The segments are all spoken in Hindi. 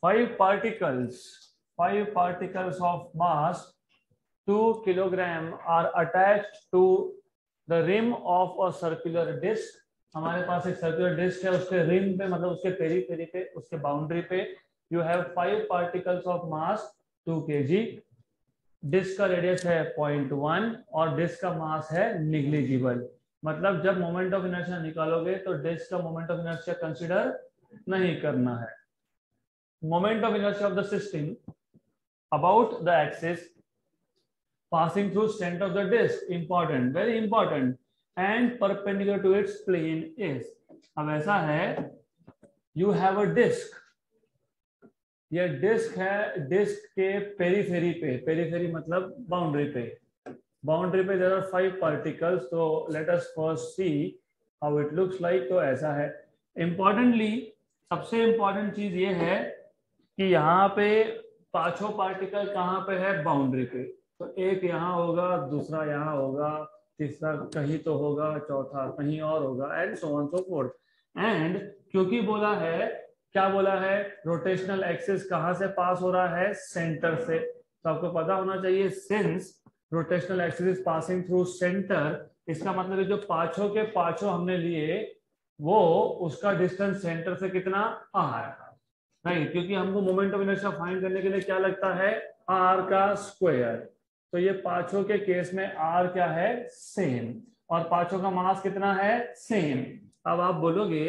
five particles of mass 2 kilogram are attached to the rim of a circular disc. हमारे पास एक सर्कुलर डिस्क है, उसके रिम पे मतलब उसके पेरीफेरी पे, उसके बाउंड्री पे you have 5 particles of mass 2 kg. Disk का रेडियस है 0.1 और डिस्क का मास है निग्लिजिबल. मतलब जब मोमेंट ऑफ इनर्शिया निकालोगे तो डिस्क का मोमेंट ऑफ इनर्शिया कंसीडर नहीं करना है. Moment of inertia of the system about the axis passing through center of the disk, important, very important, and perpendicular to its plane is. अब ऐसा है, you have a disk. ये डिस्क है, डिस्क के पेरीफेरी पे, पेरीफेरी मतलब बाउंड्री पे, बाउंड्री पे there are 5 particles. तो let us first see how it looks like. तो ऐसा है. Importantly, सबसे important चीज ये है कि यहाँ पे पांचों पार्टिकल कहाँ पे है, बाउंड्री पे. तो एक यहाँ होगा, दूसरा यहाँ होगा, तीसरा कहीं तो होगा, चौथा कहीं और होगा, and so on so fourth. And क्योंकि बोला है, क्या बोला है, रोटेशनल एक्सिस कहाँ से पास हो रहा है, सेंटर से. तो आपको पता होना चाहिए since rotational axis is passing through centre, इसका मतलब है जो पांचों के पांचों हमने लिए वो उसका डिस्टेंस सेंटर से कितना, आर. राइट, क्योंकि हमको मोमेंट ऑफ इनर्शिया फाइंड करने के लिए क्या लगता है, आर का स्क्वायर. तो ये पांचों के केस में आर क्या है, सेम, और पांचों का मास कितना है, सेम. अब आप बोलोगे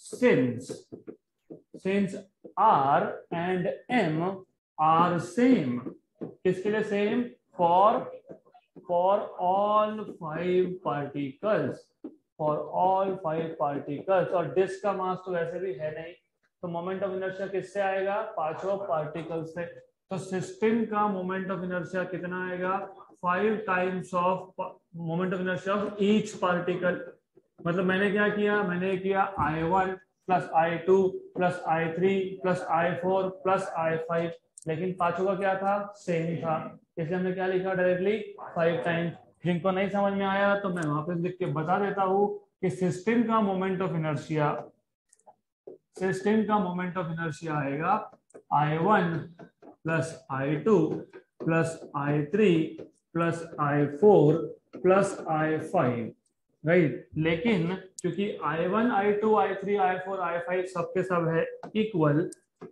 since R and M are same, किसके लिए same, for all 5 particles, for all 5 particles. और डिस्क का मास तो वैसे भी है नहीं, तो मोमेंट ऑफ इनर्शिया किससे आएगा, पांचों पार्टिकल से. तो सिस्टम का मोमेंट ऑफ इनर्शिया कितना आएगा, 5 times of moment of inertia of each particle. मतलब मैंने क्या किया, मैंने किया I1 plus I2 plus I3 plus I4 plus I5, लेकिन पांचों का क्या था, सेम था, इसलिए हमने क्या लिखा, डायरेक्टली 5 टाइम्स. जिनको नहीं समझ में आया तो मैं वापस लिख के बता देता हूँ कि सिस्टम का मोमेंट ऑफ इनर्शिया, सिस्टम का मोमेंट ऑफ इनर्शिया आएगा I1 plus I2 plus I3 plus I4 plus I5. Right, लेकिन क्योंकि I1 I2 I3 I4 I5 सबके सब है equal,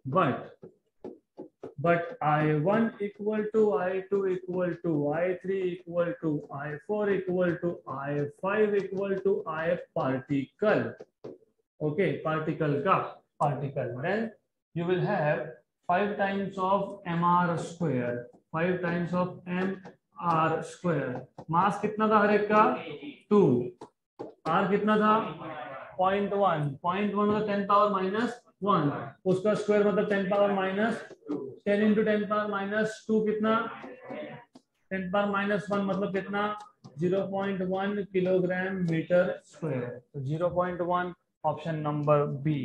but I1 equal to I2 equal to I3 equal to I4 equal to I5 equal to I particle. Okay, particle का particle, then you will have 5 times of mr square, 5 times of mr square. Mass कितना था हर एक का, 2. r कितना था, 0.1. 0.1 मतलब 10 पावर माइनस 1, उसका स्क्वायर मतलब 10 power minus 10 into 10 power minus 2 कितना, 10 पावर माइनस 1 मतलब कितना, 0.1 किलोग्राम मीटर स्क्वायर. तो 0.1 option number B.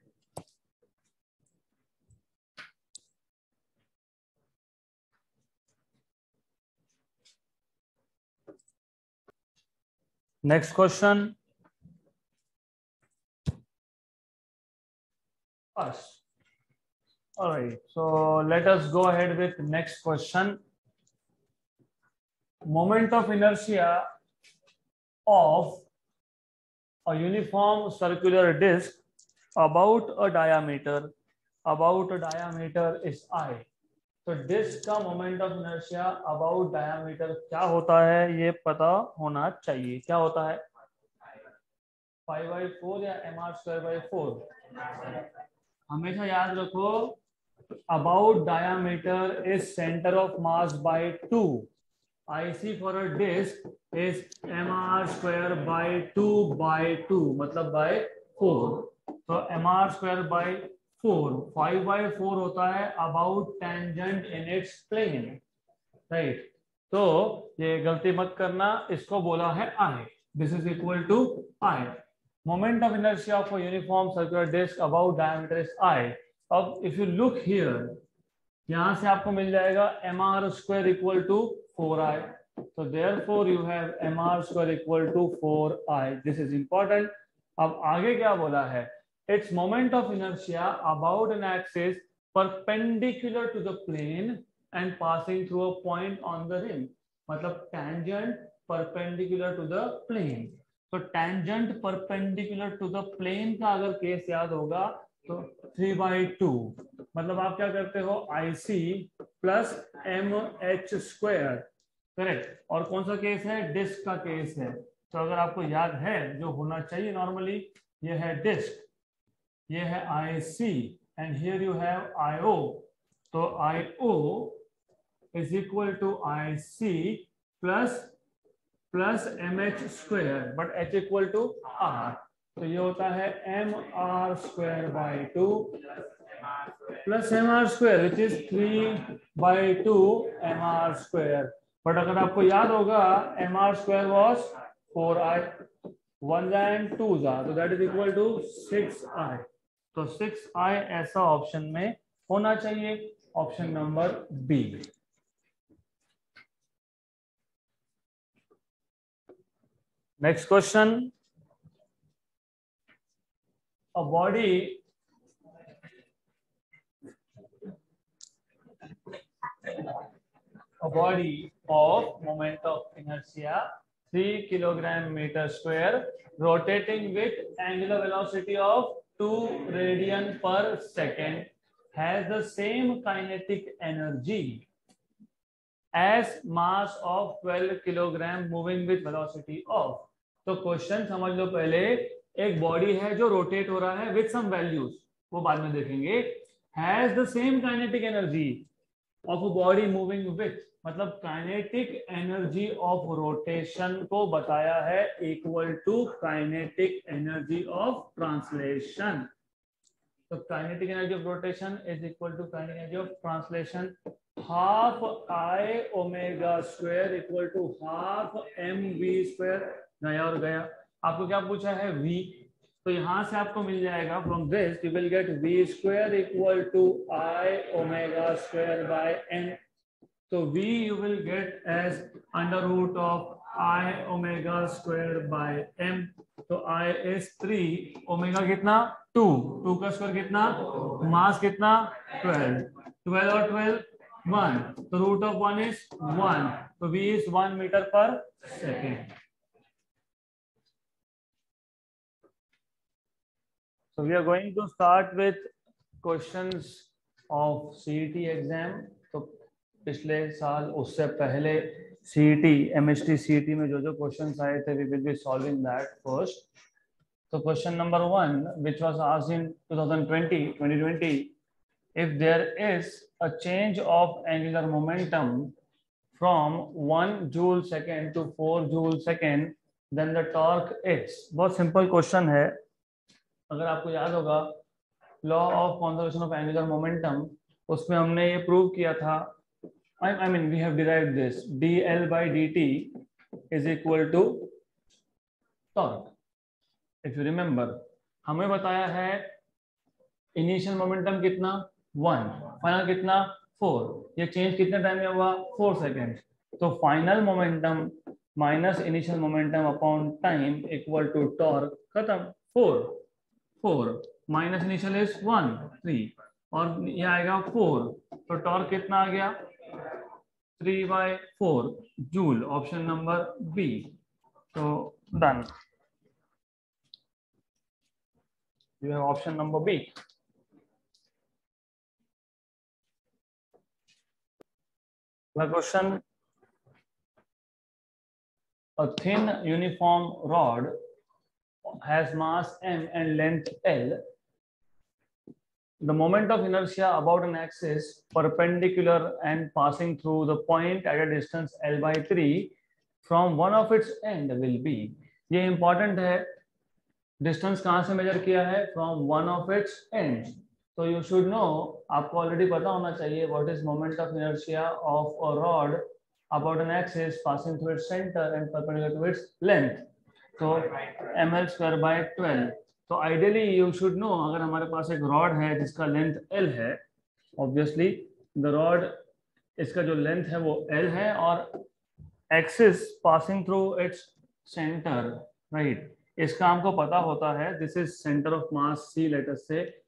Next question. Us. All right. So let us go ahead with next question. Moment of inertia of a uniform circular disc about a diameter is I. तो डिस्क का moment of inertia about diameter क्या होता है, ये पता होना चाहिए. क्या होता है, 5/4 या mr²/4. हमेशा याद रखो, about diameter is centre of mass by 2. IC for a disk is mr²/2 मतलब बाय 4. तो mr²/4, 5/4 होता है about tangent in its plane. Right, तो ये गलती मत करना, इसको बोला है I. This is equal to I. Moment of inertia of a uniform circular disk about diameter is I. अब इफ यू लुक हियर, यहां से आपको मिल जाएगा mr² इक्वल टू 4I. तो therefore you have mr² equal to 4I. This is important. अब आगे क्या बोला है, its moment of inertia about an axis perpendicular to the plane and passing through a point on the rim, मतलब tangent perpendicular to the plane. तो tangent perpendicular to the plane का अगर केस याद होगा तो 3/2, मतलब आप क्या करते हो IC प्लस MH², करेक्ट। और कौन सा केस है, डिस्क का केस है। तो अगर आपको याद है जो होना चाहिए नॉर्मली, ये है डिस्क, ये है IC and here you have IO। तो IO is equal to IC plus MH², but H equal to R। तो ये होता है MR²/2 plus MR² which is 3/2 MR²। But अगर आपको याद होगा MR² वॉज 4I, 1 and 2, तो that is equal to 6I। तो 6I ऐसा ऑप्शन में होना चाहिए, option number B. Next question, a body of moment of inertia 3 kg/m² rotating with angular velocity of 2 radian/second has the same kinetic energy as mass of 12 kg moving with velocity of। तो क्वेश्चन समझ लो पहले, एक बॉडी है जो रोटेट हो रहा है विथ सम वैल्यूज, वो बाद में देखेंगे। Has the same kinetic energy of a body moving with, मतलब काइनेटिक एनर्जी ऑफ रोटेशन को बताया है equal to kinetic energy of translation. तो kinetic energy of rotation is equal to kinetic energy of translation, half I ω² equal to half mv²। गया और गया। आपको क्या पूछा है, v, तो यहां से आपको मिल जाएगा from this you will get v² equal to I ω²/n। तो v you will get as √ of I ω²/m। तो I इज 3, ओमेगा कितना 2 का स्क्वायर कितना, मास कितना 12 और 12 1, तो √(1) is 1, तो v is 1 m/s। So we are going to start with questions of CET exam। तो पिछले साल उससे पहले CET MHT CET में जो क्वेश्चंस आए थे, we will be solving that first। So question number 1 which was asked in 2020, if there is a change of angular momentum from 1 joule second to 4 joule second, then the torque is। बहुत सिंपल क्वेश्चन है। अगर आपको याद होगा law of conservation of angular momentum, उसमें हमने ये प्रूव किया था, I mean we have derived this dL/dt is equal to torque। if you remember, हमें बताया है इनिशियल मोमेंटम कितना 1, फाइनल कितना 4, ये चेंज कितने टाइम में हुआ 4 सेकेंड। तो final momentum minus initial momentum upon time equal to torque, खत्म। 4 माइनस इनिशियल इज 1 3, और ये आएगा 4, तो टॉर्क कितना आ गया 3/4 जूल, ऑप्शन नंबर बी। तो done, you have option number B। The question, a thin uniform rod has mass m and length L. The moment of inertia about an axis perpendicular and passing through the point at a distance L/3 from one of its end will be। ये important है, डिस्टेंस कहां से मेजर किया है, from one of its ends. तो यू शुड नो, आपको ऑलरेडी पता होना चाहिए what is moment of inertia of a rod about an axis passing through its centre and perpendicular to its length, तो mL²/12। तो आइडियली यू शुड नो, अगर हमारे पास एक रॉड है जिसका लेंथ L है, ऑब्वियसली द रॉड, इसका जो लेंथ है वो L है और axis passing through its centre, right, इसका हमको पता होता है this is centre of mass C, let us से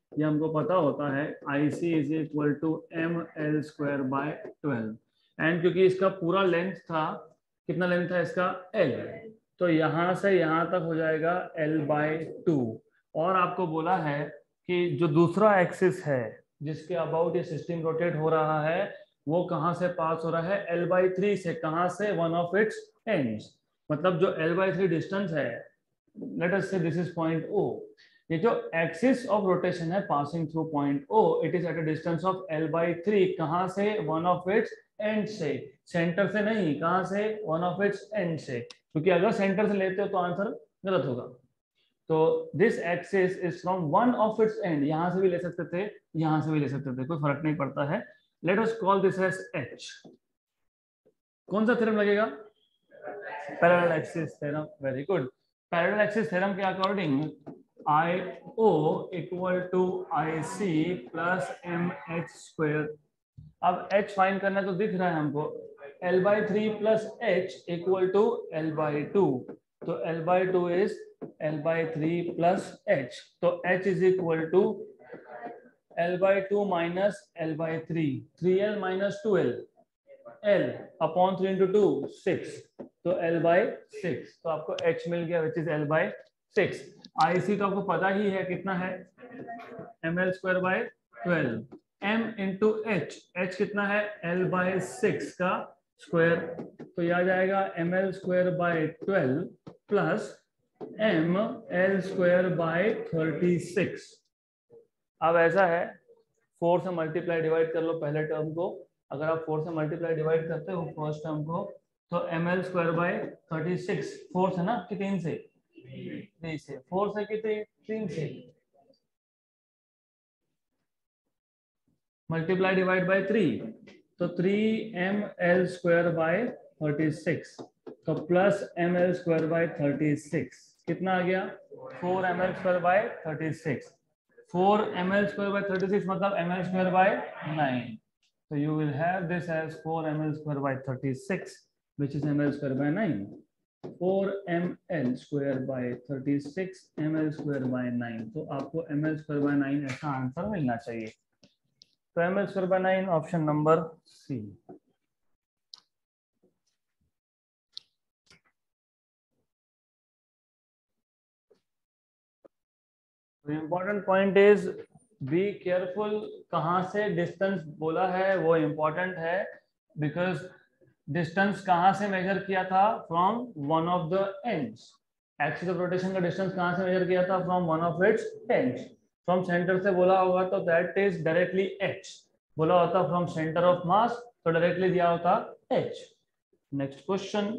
ये हमको पता होता है IC is equal to ML square by 12। And क्योंकि इसका पूरा लेंथ था, कितना लेंथ था इसका L, तो यहाँ से यहाँ तक हो जाएगा L/2। और आपको बोला है कि जो दूसरा एक्सिस है जिसके अबाउट ये सिस्टम रोटेट हो रहा है वो कहाँ से पास हो रहा है, L/3 से। कहाँ से, वन ऑफ इट्स एंड्स। मतलब जो L/3 डिस्टेंस है, लेट अस से दिस इज पॉइंट O। ये जो एक्सिस ऑफ रोटेशन है passing through point O, it is at a distance of L/3। कहाँ से, वन ऑफ इट्स एंड से। सेंटर से नहीं, कहाँ से, वन ऑफ इट्स एंड से। क्योंकि अगर सेंटर से लेते हो तो आंसर गलत होगा। तो this axis is from one of its end, यहां से भी ले सकते थे, यहां से भी ले सकते थे, कोई फर्क नहीं पड़ता है। Let us call this as H। कौन सा थ्योरम लगेगा, parallel axis theorem. Very good. Parallel axis theorem के according IO equal to IC plus MH square. अब H फाइंड करना तो दिख रहा है हमको, L/3 plus H equal to L/2। तो L/2 is L/3 plus H। तो H is equal to L/2 minus L/3, 3L minus 2L, L upon 3 into 2 6, तो L/6। तो आपको H मिल गया विच इज L/6। IC तो आपको पता ही है कितना है, ML square by 12। M into H, H कितना है, L/6 का स्क्वायर। तो यह आ जाएगा ML square by 12 plus ML square by 36। अब ऐसा है, 4 से मल्टीप्लाई डिवाइड कर लो पहले टर्म को। अगर आप 4 से मल्टीप्लाई डिवाइड करते हो फर्स्ट टर्म को, तो ML स्क्वायर बाय 36, 4 से ना कि 3 से, 3 से, 4 से कि 3 से, मल्टीप्लाई डिवाइड बाय 3, तो 3ML स्क्वायर बाय 36, तो प्लस ML स्क्वायर बाय 36 कितना आ गया, 4ML square by 36। 4ML square by 36 मतलब ML square by 9। So you will have this as 4ML square by 36, which is ML square by 9. 4ML square by 36, ML square by 9. तो आपको ML square by 9 ऐसा आंसर मिलना चाहिए। तो ML square by 9 option number C। Important point is be careful, कहाँ से डिस्टेंस बोला है वो इम्पोर्टेंट है, बिकॉज डिस्टेंस कहाँ से मेजर किया था, from one of the ends. Axis of rotation का डिस्टेंस कहाँ से मेजर किया था, from one of its ends. From centre से बोला होगा तो दैट इज डायरेक्टली H। बोला होता फ्रॉम सेंटर ऑफ मास तो डायरेक्टली दिया होता H। Next question,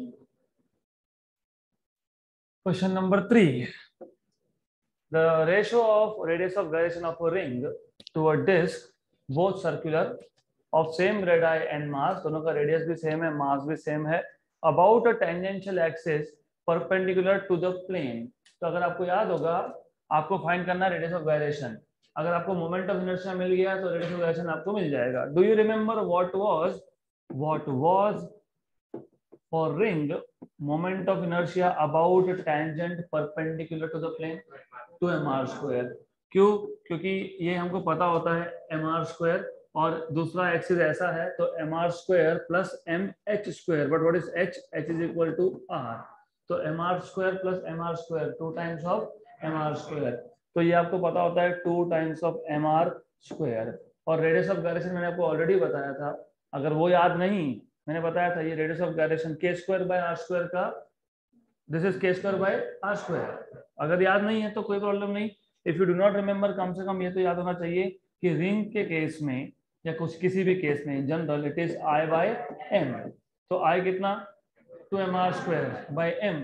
question number 3। The ratio of radius of gyration of a ring to a disc, both circular, of same radii and mass, दोनों का रेडियस भी सेम है, मास भी सेम है, about a tangential axis perpendicular to the plane। तो अगर आपको याद होगा, आपको फाइंड करना है रेडियस ऑफ गायरेशन। अगर आपको मोमेंट ऑफ इनर्शिया मिल गया तो रेडियस ऑफ गायरेशन आपको मिल जाएगा। Do you remember what was for ring moment of inertia about tangent perpendicular to the plane, 2mr square। क्यों, क्योंकि ये हमको पता होता है mr square, और दूसरा एक्सिस ऐसा है तो mr square plus mh square, but what is h, h is equal to r। तो mr square plus mr square 2 times of mr square। तो ये आपको पता होता है 2 टाइम्स ऑफ mr square। और रेडियस ऑफ गायरेशन मैंने आपको ऑलरेडी बताया था, अगर वो याद नहीं, मैंने बताया था ये radius of gyration k square by r square का, this is k square by r square. अगर याद नहीं है तो कोई प्रॉब्लम नहीं, if you do not remember कम से कम ये तो याद होना चाहिए कि रिंग के केस में या कुछ किसी भी केस में general it is I by m। तो I कितना, 2mr square by m,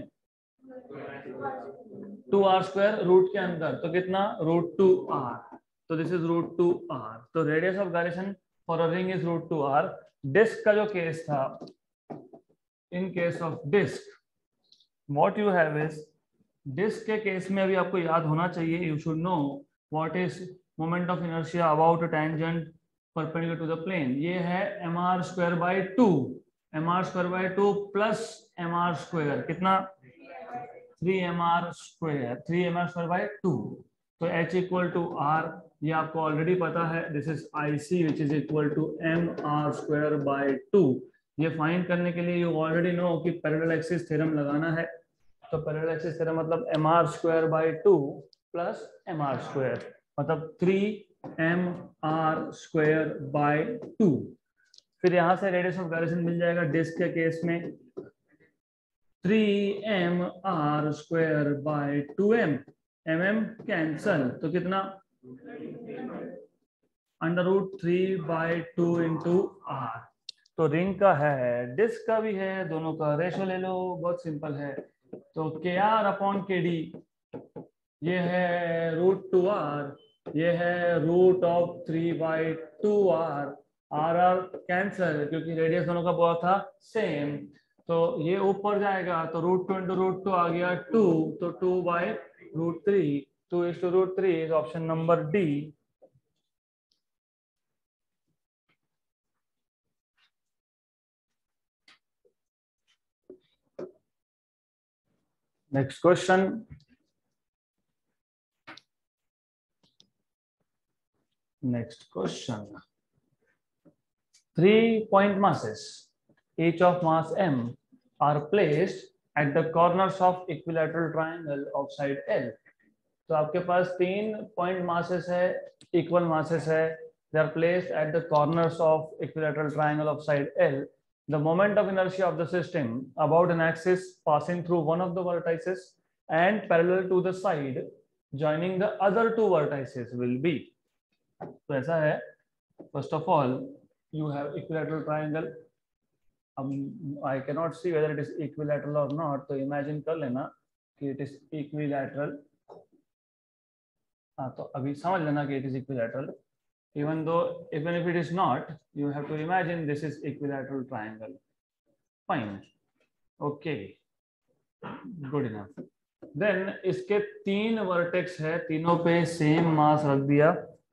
2r square root के अंदर तो कितना, √2r। तो दिस इज √2r। तो radius of gyration for a ring is √2r। Disk का जो केस था, in case of disk what you have is, disk के केस में अभी आपको याद होना चाहिए, you should know what is moment of inertia about a tangent perpendicular to the plane. ये है mr square by 2, mr square by 2 plus mr square कितना, 3mr square, 3mr square by 2। तो h इक्वल टू r, ये आपको ऑलरेडी पता है, this is IC which is equal to mr²/2। ये फाइंड करने के लिए यू ऑलरेडी नो कि पैरेलल एक्सिस थ्योरम लगाना है। तो पैरेलल एक्सिस थ्योरम मतलब mr²/2 प्लस mr², मतलब 3mr²/2। फिर यहाँ से रेडियस ऑफ गायरेशन मिल जाएगा डिस्क के केस में 3mr²/2m। mm कैंसल, तो कितना √3/2 इंटू r। तो रिंग का है, डिस्क का भी है, दोनों का रेशो ले लो, बहुत सिंपल है। तो KR/KD ये है √2r, ये है √3/2r। r कैंसल क्योंकि रेडियस दोनों का बहुत था सेम, तो ये ऊपर जाएगा तो √2 इंटू √2 आ गया 2, तो 2/√3, 2:√3 इज option number D। Next question. Next question. 3 point masses, each of mass m, are placed at the corners of equilateral triangle of side L. तो आपके पास 3 point masses है, equal masses है, they are placed at the corners of equilateral triangle of side L. The moment of inertia of the system about an axis passing through one of the vertices and parallel to the side joining the other 2 vertices will be. तो ऐसा है, first of all you have equilateral triangle. I cannot see whether it is equilateral or not, तो imagine कर लेना कि it is equilateral. हाँ, तो अभी समझ लेना कि it is equilateral. Even if it is not, you have to imagine this is equilateral triangle. Fine. Okay. Good enough. Then इसके 3 वर्टेक्स है, तीनों पे सेम मास रख दिया,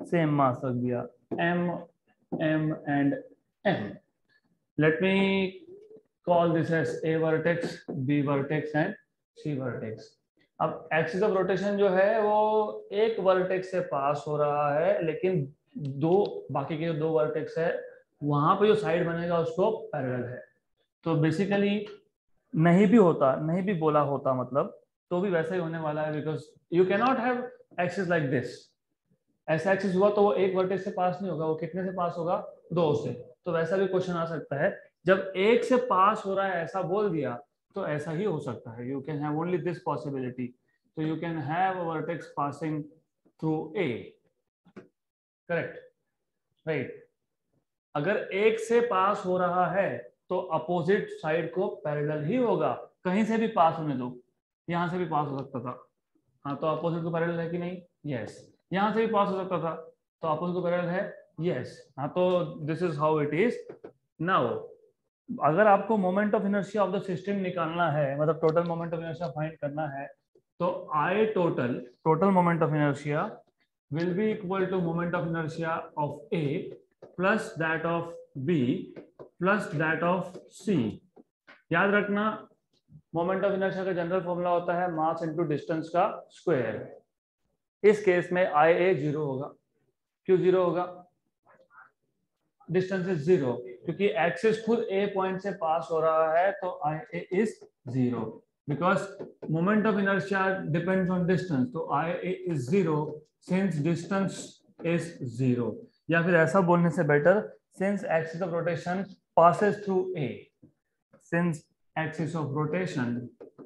m, m and m. Let me call this as A vertex, B vertex and C vertex. अब एक्सिस ऑफ रोटेशन जो है वो एक वर्टेक्स से पास हो रहा है, लेकिन बाकी के जो 2 वर्टेक्स है वहां पे जो साइड बनेगा उसको पैरेलल है। तो बेसिकली नहीं भी बोला होता मतलब तो भी वैसा ही होने वाला है, because you can not have axis like this. ऐसा एक्सिस हुआ तो वो एक वर्टेक्स से पास नहीं होगा, वो कितने से पास होगा, 2 से। तो वैसा भी क्वेश्चन आ सकता है, जब एक से पास हो रहा है ऐसा बोल दिया तो ऐसा ही हो सकता है। You can have only this possibility, तो you can have a vertex passing through A, correct, right. अगर एक से पास हो रहा है तो अपोजिट साइड को पैरेलल ही होगा, कहीं से भी पास होने दो, यहां से भी पास हो सकता था, हाँ, तो अपोजिट को पैरेलल है कि नहीं, यस। यहां से भी पास हो सकता था तो अपोजिट को पैरेलल है, यस, हाँ। तो this is how it is. Now अगर आपको moment of inertia of the system निकालना है, मतलब total moment of inertia find करना है, तो I total moment of inertia will be equal to moment of inertia of A plus that of B plus that of C. याद रखना मोमेंट ऑफ इनर्शिया का जनरल फॉर्मूला होता है मास इनटू डिस्टेंस का स्क्वायर। इस केस में IA 0 होगा। क्यों 0 होगा, डिस्टेंस इज 0, क्योंकि एक्सिस खुद A पॉइंट से पास हो रहा है, तो IA is 0 because moment of inertia depends on distance, तो IA is 0 since distance is 0। या फिर ऐसा बोलने से better, since axis of rotation passes through A, since axis of rotation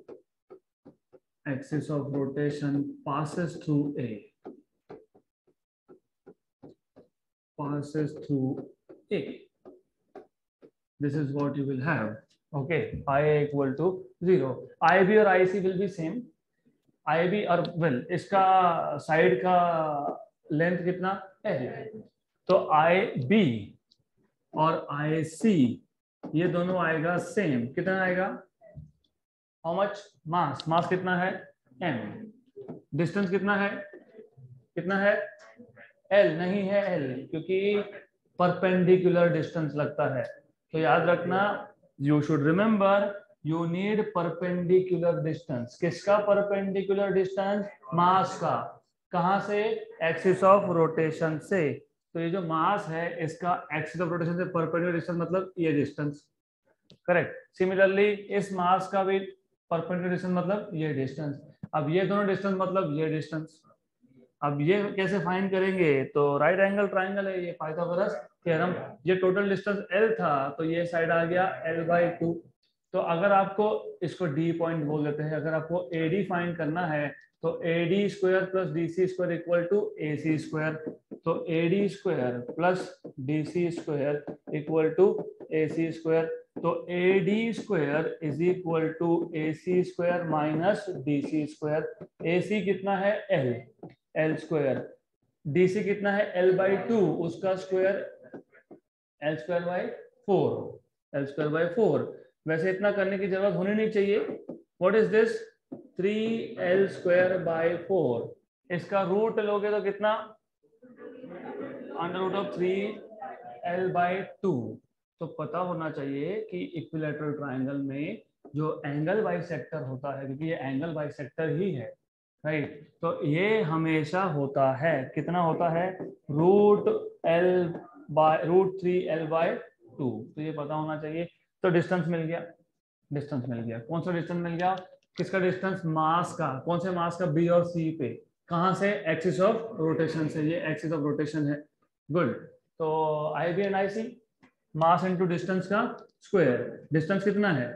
passes through A, this is what you will have. Okay, IA equal to 0. IB और IC will be same. IB और इसका साइड का लेंथ कितना है, तो IB और IC ये दोनों आएगा सेम। कितना आएगा, हाउ मच, मास कितना है m, डिस्टेंस कितना है l, नहीं है l, क्योंकि परपेंडिकुलर डिस्टेंस लगता है। तो याद रखना, you should remember, you need perpendicular distance. किसका परपेंडिकुलर डिस्टेंस, मास का। कहाँ से? एक्सिस ऑफ रोटेशन से। तो ये जो मास है इसका एक्सिस ऑफ रोटेशन से परपेंडिकुलर डिस्टेंस मतलब ये डिस्टेंस, करेक्ट। सिमिलरली इस मास का भी परपेंडिकुलर डिस्टेंस मतलब ये डिस्टेंस। अब ये दोनों डिस्टेंस मतलब ये डिस्टेंस। अब ये कैसे फाइंड करेंगे? तो राइट एंगल ट्राइंगल है ये, पाइथागोरस थ्योरम। ये टोटल डिस्टेंस L था तो ये साइड आ गया L/2। तो अगर आपको इसको डी पॉइंट बोल देते हैं, अगर आपको AD फाइंड करना है तो AD square plus DC square equal to AC square. तो AD square plus DC square equal to AC square. तो AD square is equal to AC square minus DC square. AC कितना है? L square. DC कितना है? L/2, उसका square L square by 4। L square by 4। वैसे इतना करने की जरूरत होनी नहीं चाहिए। What is this? 3L square by 4। इसका रूट लोगे तो कितना? Under root of 3L/2। तो पता होना चाहिए कि इक्विलैटरल ट्राइंगल में जो एंगल बाइसेक्टर होता है, क्योंकि ये एंगल बाइसेक्टर ही है, राइट, तो ये हमेशा होता है, कितना होता है? √3L/2। तो ये पता होना चाहिए। तो डिस्टेंस मिल गया, डिस्टेंस मिल गया। कौन सा डिस्टेंस मिल गया? किसका डिस्टेंस? मास का। कौन से मास का? B और C पे। कहां से? एक्सिस ऑफ रोटेशन से। ये एक्सिस ऑफ रोटेशन है। गुड। तो IB and IC, mass into distance का स्क्वायर। डिस्टेंस कितना है?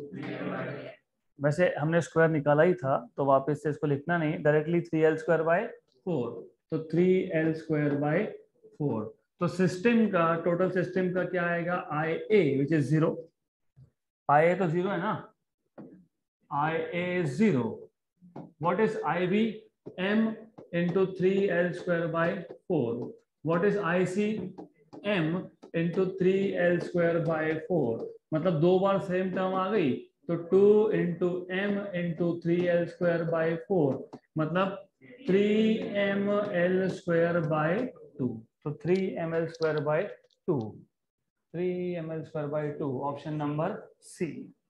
वैसे हमने स्क्वायर निकाला ही था तो वापस से इसको लिखना नहीं, डायरेक्टली 3L स्क्वायर बाय 4। तो 3L स्क्वायर बाय 4। तो सिस्टम का, टोटल सिस्टम का क्या आएगा? IA which is 0। IA तो 0 है ना, IA 0। What is IB? M into 3L square by 4. What is IC? M into 3L square by 4। मतलब दो बार सेम टर्म आ गई तो 2 into M into 3L square by 4 मतलब 3ML square by 2। तो 3ML square by 2, 3ML square by 2, option number C,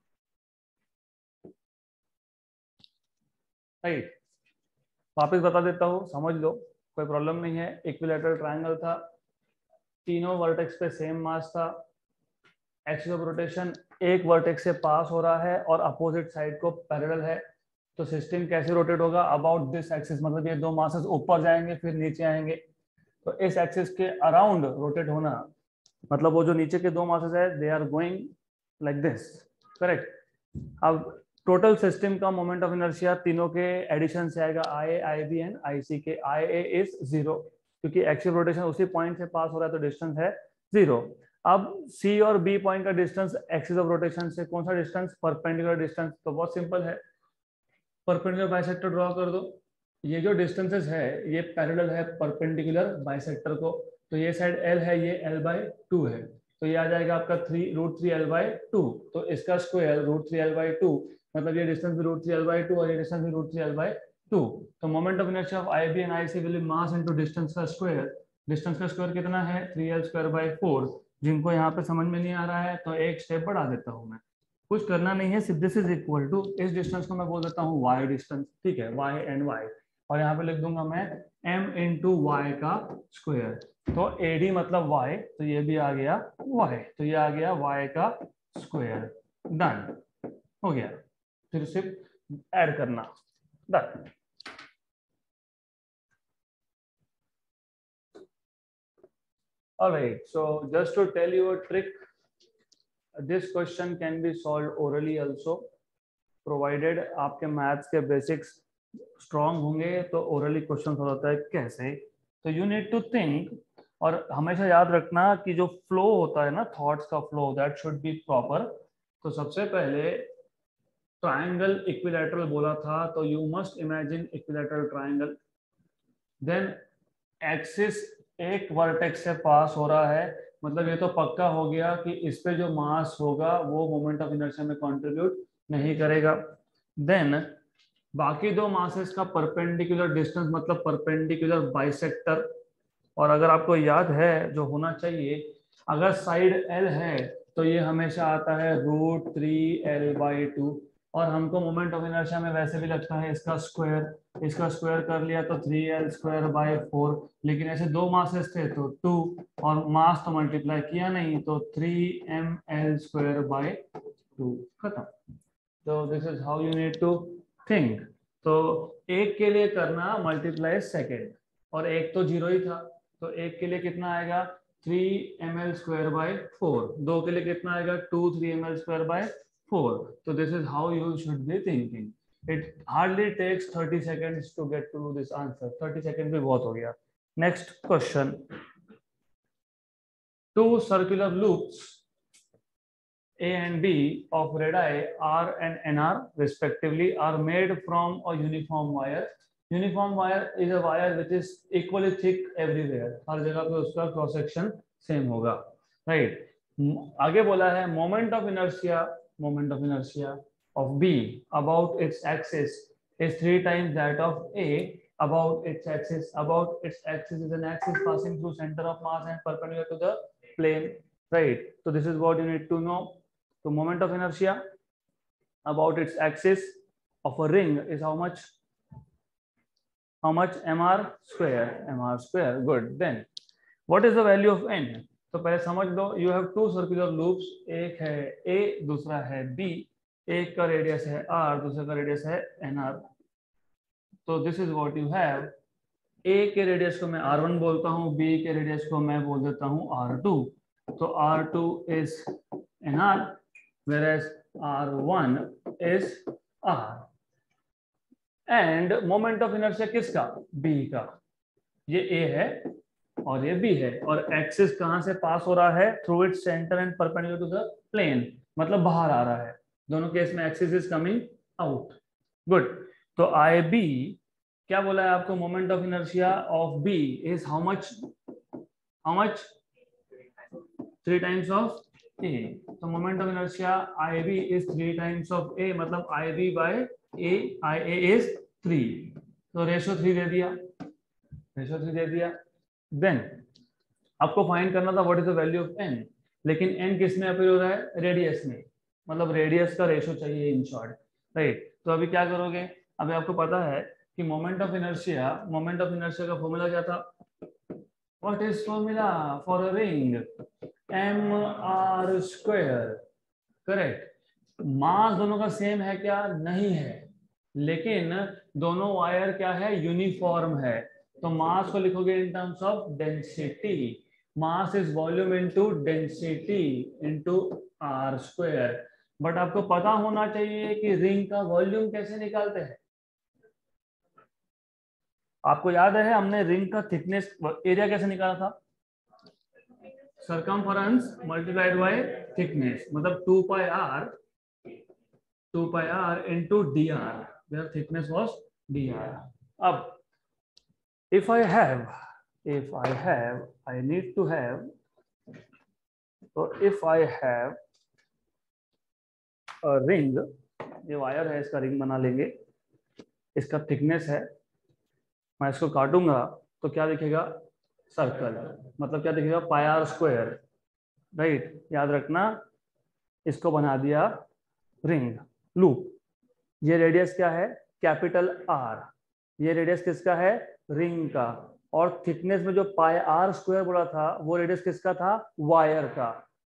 right. वापस बता देता हूँ, समझ लो, कोई प्रॉब्लम नहीं है। इक्विलैटरल ट्रायंगल था, तीनों वर्टेक्स पे सेम मास था, एक्सिस ऑफ रोटेशन एक वर्टेक्स से पास हो रहा है और अपोजिट साइड को पैरेलल है। तो सिस्टम कैसे रोटेट होगा? अबाउट दिस एक्सिस, मतलब ये दो मासेस ऊपर जाएंगे फिर नीचे आएंगे। तो इस एक्सिस के अराउंड रोटेट होना मतलब वो जो नीचे के दो मासेस है they are going like this, correct. अब टोटल सिस्टम का मोमेंट ऑफ इनर्शिया तीनों के एडिशन से आएगा, IA, IB एंड IC के। IA इज 0 क्योंकि एक्सियल रोटेशन उसी पॉइंट से पास हो रहा है तो डिस्टेंस है 0। अब C और B पॉइंट का डिस्टेंस एक्सिस ऑफ रोटेशन से, कौन सा डिस्टेंस? Perpendicular distance. तो बहुत सिंपल है, परपेंडिकुलर बाइसेक्टर ड्रॉ कर दो। ये जो डिस्टेंसेस है ये पैरेलल है परपेंडिकुलर बाइसेक्टर को। तो ये साइड L है, ये L/2 है, तो ये आ जाएगा आपका √3L/2। तो इसका स्क्वायर √3L/2, मतलब ये डिस्टेंस भी √3L/2 और ये डिस्टेंस भी √3L/2। तो moment of inertia of IB and IC will be mass into distance का स्क्वायर। डिस्टेंस का स्क्वायर कितना है? 3L square by 4। जिनको यहाँ पे समझ में नहीं आ रहा है तो एक स्टेप बढ़ा देता हूँ मैं, कुछ करना नहीं है, सिर्फ दिस इज इक्वल टू, इस डिस्टेंस को मैं बोल देता हूँ y डिस्टेंस, ठीक है, y एंड y। और यहाँ पे लिख दूंगा मैं m इंटू वाई का स्क्वायर। तो AD मतलब y, तो ये भी आ गया y, तो ये आ गया y का स्क्वायर। डन हो गया, फिर सिर्फ ऐड करना, done. Alright, so just to tell you a trick, this question can be solved orally also, provided आपके मैथ्स के बेसिक्स स्ट्रांग होंगे तो ओरली क्वेश्चन हो जाता है कैसे। तो यू नीड टू थिंक, और हमेशा याद रखना कि जो फ्लो होता है ना, थॉट्स का flow, that should be proper. तो सबसे पहले ट्रायंगल इक्विलैटरल बोला था तो you must imagine equilateral triangle. Then axis एक वर्टेक्स से पास हो रहा है, मतलब ये तो पक्का हो गया कि इस पे जो मास होगा वो मोमेंट ऑफ इनर्शिया में कंट्रीब्यूट नहीं करेगा। देन बाकी दो मासेस का परपेंडिकुलर डिस्टेंस मतलब परपेंडिकुलर बाइसेक्टर। और अगर आपको याद है जो होना चाहिए, अगर साइड L है तो ये हमेशा आता है √3L/2, और हमको मोमेंट ऑफ इनर्शिया में वैसे भी लगता है इसका स्क्वायर कर लिया तो 3l²/4, लेकिन ऐसे दो मासेस थे तो 2, और मास तो मल्टीप्लाई किया नहीं तो 3ml²/2 खत्म। तो this is how you need to think. तो एक के लिए करना मल्टीप्लाई सेकेंड, और एक तो जीरो ही था तो एक के लिए कितना आएगा 3ml²/4, दो के लिए कितना आएगा 2 3ml²/4। तो this is how you should be thinking. It hardly takes 30 seconds to get to this answer. 30 seconds भी बहुत हो गया। Next question, two circular loops A and B of radii R and NR respectively are made from a uniform wire. Uniform wire is a wire which is equally thick everywhere. हर जगह पे उसका क्रॉस सेक्शन सेम होगा, राइट। आगे बोला है moment of inertia of B about its axis is 3 times that of A about its axis. About its axis is an axis passing through center of mass and perpendicular to the plane, right? So this is what you need to know. So moment of inertia about its axis of a ring is how much mr². Good. Then what is the value of n? तो पहले समझ लो, you have two circular loops, एक है a दूसरा है b, एक का रेडियस है r दूसरे का रेडियस है nr। तो this is what you have. a के रेडियस को मैं r1 बोलता हूँ, b के रेडियस को मैं बोल देता हूँ r2। तो r2 is nr whereas r1 is r। And moment of inertia किसका? b का। ये a है और ये b है, और एक्सिस कहां से पास हो रहा है? Through its centre and perpendicular to the plane, मतलब बाहर आ रहा है। दोनों केस में axis is coming out. Good. तो आई बी क्या बोला है आपको? Moment of inertia of B is how much 3 times of a। तो moment of inertia I B is 3 times of a, मतलब I B by a, I A is 3। तो रेशो 3 दे दिया। देन आपको फाइंड करना था what is the value of n, लेकिन n किस में अपीयर हो रहा है? रेडियस में, मतलब रेडियस का रेशो चाहिए इन शॉर्ट, राइट। तो अभी क्या करोगे? अभी आपको पता है कि मोमेंट ऑफ इनर्शिया का फॉर्मूला क्या था? What is formula for a ring? mr², correct. Mass दोनों का सेम है क्या? नहीं है, लेकिन दोनों वायर क्या है? यूनिफॉर्म है। तो मास को लिखोगे in terms of density. Mass is volume into density into r²। But आपको पता होना चाहिए कि रिंग का वॉल्यूम कैसे निकालते हैं। आपको याद है हमने रिंग का थिकनेस एरिया कैसे निकाला था? सर्कमफरेंस मल्टीप्लाइड बाय थिकनेस, मतलब 2πr into dr, where thickness was dr. अब if I need to have, so if I have a ring, ये वायर है, इसका रिंग बना लेंगे, इसका थिकनेस है, मैं इसको काटूंगा तो क्या दिखेगा? सर्कल, मतलब क्या दिखेगा? πr², right. याद रखना, इसको बना दिया रिंग लूप। ये रेडियस क्या है? Capital R। ये रेडियस किसका है? रिंग का। और थिकनेस में जो πr² बोला था वो रेडियस किसका था? वायर का।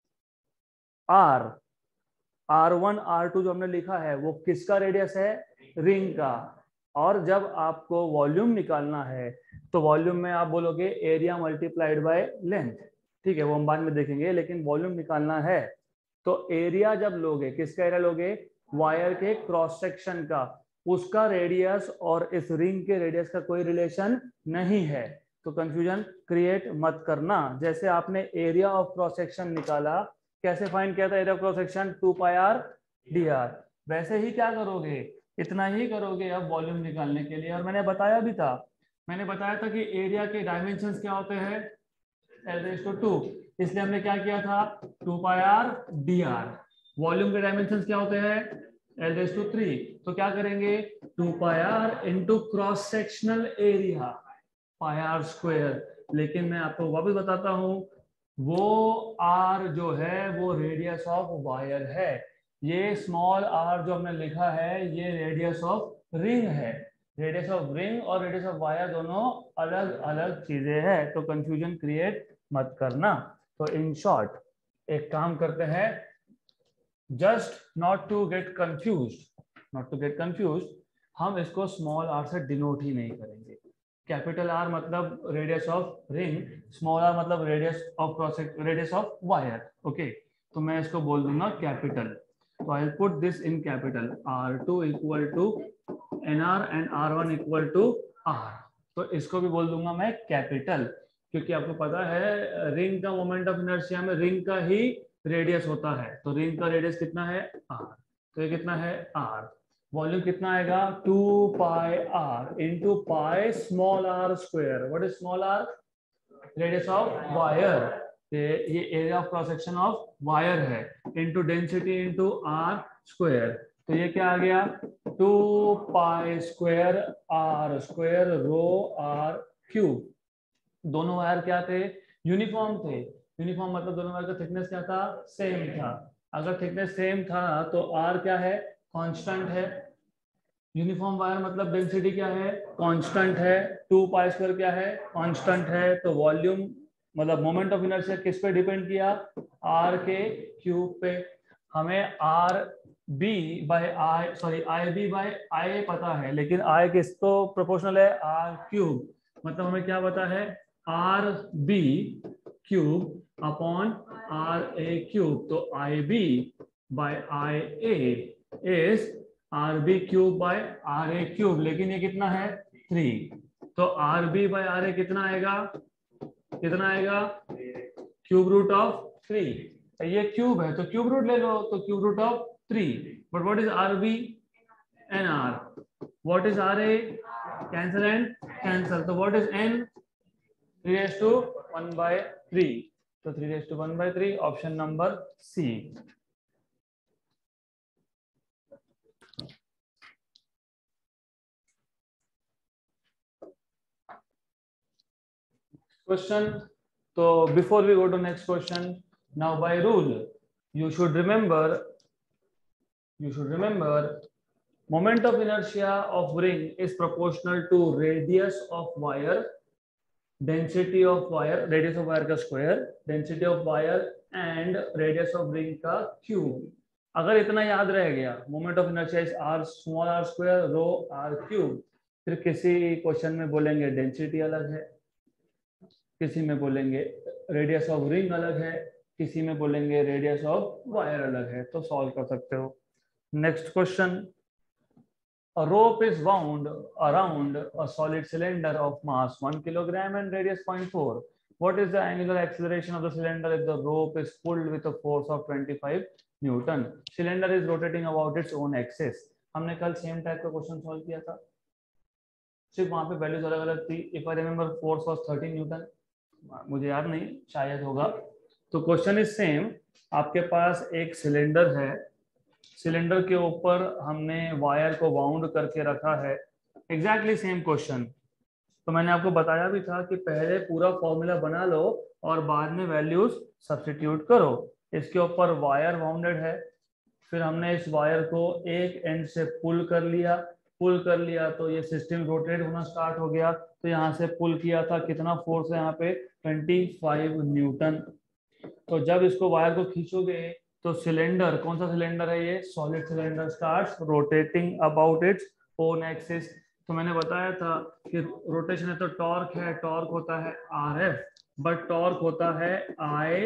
R1 R2 जो हमने लिखा है वो किसका रेडियस है? रिंग का। और जब आपको वॉल्यूम निकालना है तो वॉल्यूम में आप बोलोगे एरिया मल्टीप्लाइड बाय लेंथ, ठीक है, वो हम बाद में देखेंगे, लेकिन वॉल्यूम निकालना है तो एरिया जब लोगे, किसका एरिया लोगे? वायर के क्रॉस सेक्शन का। उसका रेडियस और इस रिंग के रेडियस का कोई रिलेशन नहीं है, तो कंफ्यूजन क्रिएट मत करना। जैसे आपने एरिया ऑफ क्रॉस सेक्शन निकाला, कैसे फाइंड किया था area of cross section? 2πr dr। वैसे ही क्या करोगे? इतना ही करोगे अब वॉल्यूम निकालने के लिए। और मैंने बताया था कि एरिया के डायमेंशंस क्या होते हैं? l/2। इसलिए हमने क्या किया था? 2πr dr। वॉल्यूम के डायमेंशंस क्या होते हैं? l/3। तो क्या करेंगे? 2πr into cross sectional area πr²। लेकिन मैं आपको वापस बताता हूं, वो r जो है वो रेडियस ऑफ वायर है। ये स्मॉल आर जो हमने लिखा है ये रेडियस ऑफ रिंग है। रेडियस ऑफ रिंग और रेडियस ऑफ वायर दोनों अलग अलग चीजें हैं, तो कंफ्यूजन क्रिएट मत करना। तो इन शॉर्ट एक काम करते हैं, just not to get confuse, हम इसको स्मॉल आर से डिनोट ही नहीं करेंगे। कैपिटल आर मतलब radius of ring, small R मतलब रेडियस ऑफ वायर। ओके, तो मैं इसको बोल दूंगा कैपिटल। तो I will put this in capital, R2 equal to NR and R1 equal to R। तो इसको भी बोल दूंगा मैं कैपिटल, क्योंकि आपको पता है रिंग का मोमेंट ऑफ इनर्शिया में रिंग का ही रेडियस होता है, तो रिंग का रेडियस कितना है R, तो ये कितना है R। वॉल्यूम कितना आएगा 2 pi r into pi small r square. What is small r? Radius of wire, ये area of cross section of wire है, into density into r square. तो ये क्या आ गया 2 pi square r square rho r cube. दोनों वायर क्या थे? यूनिफॉर्म थे। यूनिफॉर्म मतलब दोनों वायर का थिकनेस क्या था? सेम था। अगर थिकनेस सेम था तो r क्या है? कांस्टेंट है। यूनिफॉर्म वायर मतलब डेंसिटी क्या है? कांस्टेंट है। 2 पाई स्क्वायर क्या है? कांस्टेंट है। तो वॉल्यूम मतलब मोमेंट ऑफ इनर्शिया किस पे डिपेंड किया? r के क्यूब पे। हमें r b by I, sorry I B by I पता है, लेकिन i किस तो प्रोपोर्शनल है? r cube. मतलब हमें क्या पता है? r b cube upon r a cube. तो I B by I A is R B cube by R A cube, लेकिन ये कितना है 3। तो R B by R A कितना आएगा? कितना आएगा? Cube root of 3। ये क्यूब है तो क्यूब रूट ले लो, तो cube root of 3। But what is R B N R? What is R A? Cancel and cancel. तो व्हाट इज एन? 3/1/3। तो 3/1/3 option number C. Question. So before we go to next question, now by rule you should remember moment of inertia of ring is proportional to radius of wire, density of wire, radius of wire का square, density of wire and radius of ring का cube। अगर इतना याद रह गया moment of inertia is r small r square rho r cube, फिर किसी क्वेश्चन में बोलेंगे डेंसिटी अलग है, किसी में बोलेंगे रेडियस ऑफ रिंग अलग है, किसी में बोलेंगे रेडियस ऑफ वायर अलग है, तो सॉल्व कर सकते हो। Next question, a rope is wound around a solid cylinder of mass 1 kilogram and radius 0.4. What is the angular acceleration of the cylinder if the rope is pulled with a force of 25 Newton? Cylinder is rotating about its own axis. हमने कल सेम टाइप का क्वेश्चन सॉल्व किया था, सिर्फ वहां पे वैल्यूज अलग अलग थी। If I remember force was 13 newton, मुझे याद नहीं, शायद होगा। तो क्वेश्चन इज सेम, आपके पास एक सिलेंडर है, सिलेंडर के ऊपर हमने वायर को वाउंड करके रखा है, एग्जैक्टली सेम क्वेश्चन। तो मैंने आपको बताया भी था कि पहले पूरा फॉर्मूला बना लो और बाद में वैल्यूज सब्स्टिट्यूट करो। इसके ऊपर वायर वाउंडेड है, फिर हमने इस वायर को एक एंड से पुल कर लिया तो ये सिस्टम रोटेट होना स्टार्ट हो गया। तो यहाँ से पुल किया था, कितना फोर्स है यहाँ पे? 25 न्यूटन। तो जब इसको वायर को खींचोगे तो सिलेंडर, कौन सा सिलेंडर है ये? Solid cylinder starts rotating about its own axis. तो मैंने बताया था कि रोटेशन है तो टॉर्क है, टॉर्क होता है RF, बट टॉर्क होता है I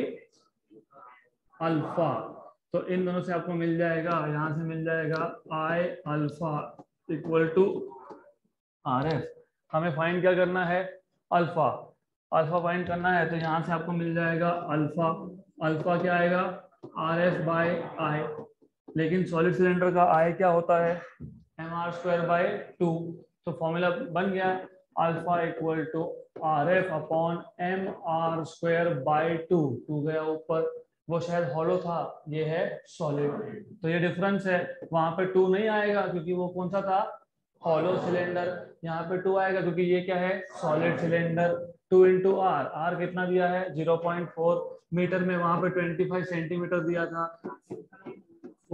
अल्फा। तो इन दोनों से आपको मिल जाएगा, यहां से मिल जाएगा I alpha equal to RF। हमें फाइंड क्या करना है? अल्फा। अल्फा फाइंड करना है तो यहाँ से आपको मिल जाएगा अल्फा। अल्फा क्या आएगा? RF by I। लेकिन सॉलिड सिलेंडर का I क्या होता है? mr²/2। तो फॉर्मूला बन गया alpha equal to RF upon mr²/2। 2 गया ऊपर, वो शायद हॉलो था, ये है सॉलिड, तो ये डिफरेंस है। वहां पे 2 नहीं आएगा क्योंकि वो कौन सा था? Hollow cylinder. यहाँ पे 2 आएगा क्योंकि ये क्या है? Solid cylinder. 2 into R, R कितना दिया है? 0.4 मीटर में, वहां पे 25 सेंटीमीटर दिया था।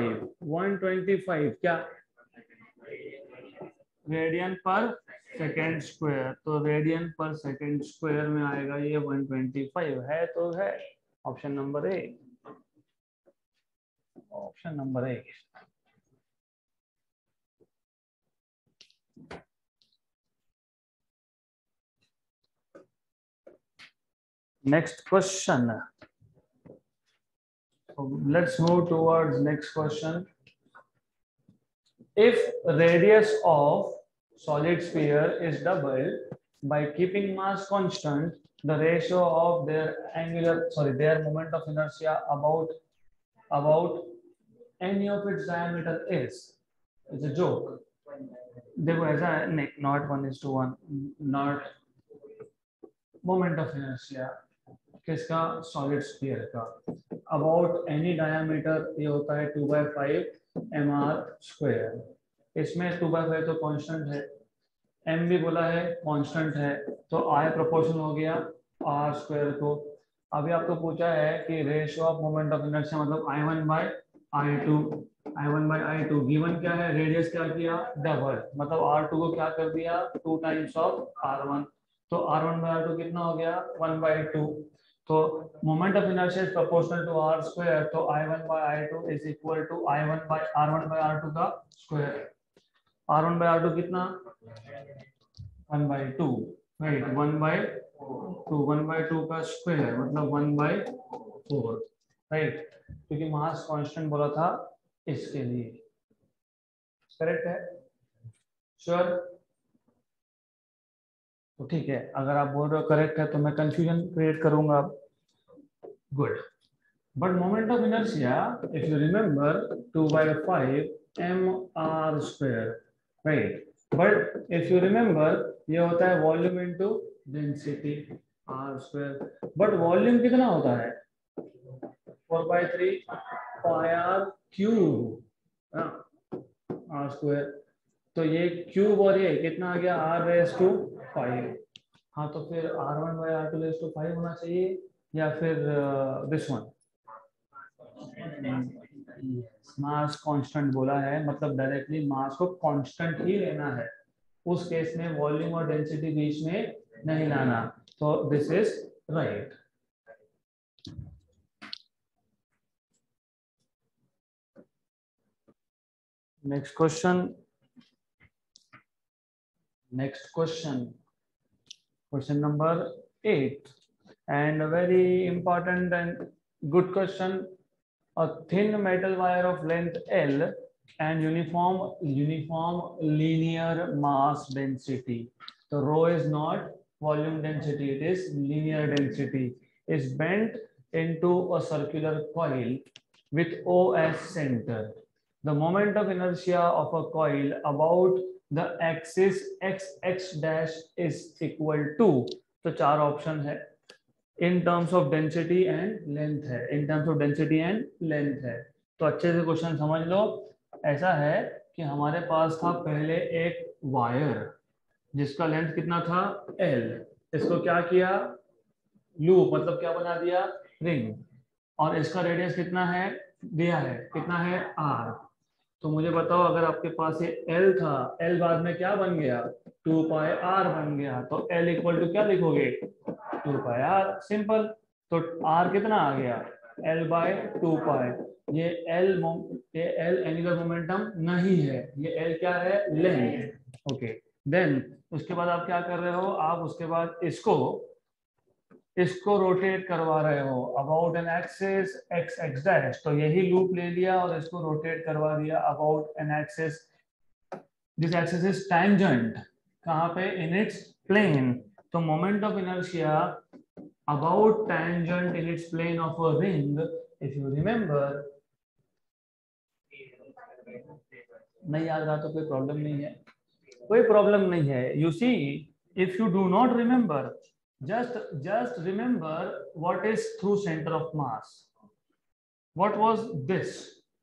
125 क्या रेडियन पर सेकेंड स्क्वायर, तो रेडियन पर सेकेंड स्क्वायर में आएगा ये 125 है, तो है option number A, option number A. नेक्स्ट क्वेश्चन, let's move towards next question. If radius of solid sphere is doubled by keeping mass constant, the ratio of their moment of inertia about any of its diameter is, it's a joke. देखो ऐसा है, नहीं, not 1:1, not moment of inertia किसका, सॉलिड स्फीयर का, अबाउट एनी डायमीटर ये होता है 2/5 mr²। इसमें 2/5 तो कांस्टेंट है, m भी बोला है कांस्टेंट है, तो I प्रोपोर्शन हो गया r² को। अभी आपको पूछा है कि ratio of moment of inertia मतलब I1/I2 गिवन क्या है, रेडियस क्या किया डबल, मतलब R2 को क्या कर दिया 2 टाइम्स ऑफ R1, तो R1/R2 कितना हो गया 1/2, तो moment of inertia is proportional to r², तो I1/I2 is equal to R1/R2 का स्क्वायर। R1/R2 कितना 1/2, राइट, 1/2 का स्क्वायर मतलब 1/4, राइट, क्योंकि मास कांस्टेंट बोला था इसके लिए, करेक्ट है, श्योर, तो ठीक है, अगर आप बोल रहे हो करेक्ट है तो मैं कंफ्यूजन क्रिएट करूंगा, good. But moment of inertia if you remember 2/5 mr², right, but if you remember ये होता है volume into density r², but volume कितना होता है 4/3 πr³ r², तो ये क्यूब और ये कितना आ गया r⁵ हाँ, तो फिर R1/R2⁵ होना चाहिए या फिर दिस वन, मास कांस्टेंट बोला है, मतलब डायरेक्टली मास को कांस्टेंट ही लेना है, उस केस में वॉल्यूम और डेंसिटी बीच में नहीं लाना, तो this is right. Next question, question number 8, and a very important and good question. A thin metal wire of length L and uniform linear mass density, the rho is not volume density, it is linear density, is bent into a circular coil with O as center. The moment of inertia of a coil about the axis x is equal to, तो चार ऑप्शन है, in terms of density and length है, in terms of density and length है, तो अच्छे से क्वेश्चन समझ लो। ऐसा है कि हमारे पास था पहले एक वायर जिसका लेंथ कितना था L, इसको क्या किया लूप, मतलब क्या बना दिया रिंग, और इसका रेडियस कितना है दिया है, कितना है R, तो मुझे बताओ अगर आपके पास ये L था, L बाद में क्या बन गया 2πr बन गया, तो L इक्वल टू क्या लिखोगे 2πr, सिंपल, तो R कितना आ गया L/2π, ये L एंगुलर मोमेंटम नहीं है, ये L क्या है लेंथ, ओके। देन उसके बाद आप क्या कर रहे हो, आप उसके बाद इसको रोटेट करवा रहे हो अबाउट एन एक्सिस x, तो यही लूप ले लिया और इसको रोटेट करवा दिया about an axis, this axis is tangent, कहाँ पे इन इट्स प्लेन, तो moment of inertia about tangent in its plane of a ring, if you remember नहीं याद रहा तो कोई प्रॉब्लम नहीं है, कोई प्रॉब्लम नहीं है। You see, if you do not remember, just remember what is through center of mass. What was this?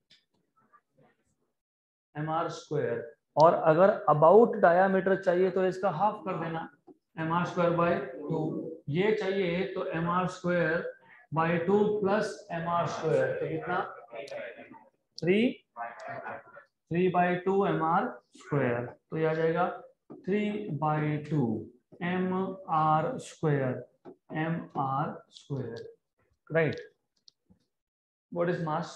mr square। और अगर अबाउट डायामीटर चाहिए तो इसका हाफ कर देना, mr square by 2। ये चाहिए तो mr square by 2 plus mr square, तो कितना 3 by 2 mr square, तो ये आ जाएगा 3 by 2 mr square, right? What is mass?